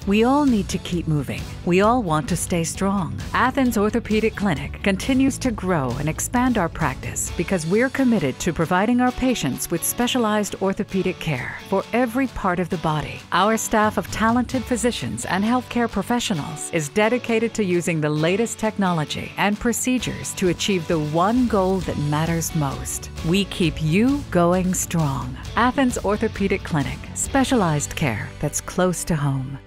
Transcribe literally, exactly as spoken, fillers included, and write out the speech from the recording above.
We all need to keep moving. We all want to stay strong. Athens Orthopedic Clinic continues to grow and expand our practice because we're committed to providing our patients with specialized orthopedic care for every part of the body. Our staff of talented physicians and healthcare professionals is dedicated to using the latest technology and procedures to achieve the one goal that matters most. We keep you going strong. Athens Orthopedic Clinic, specialized care that's close to home.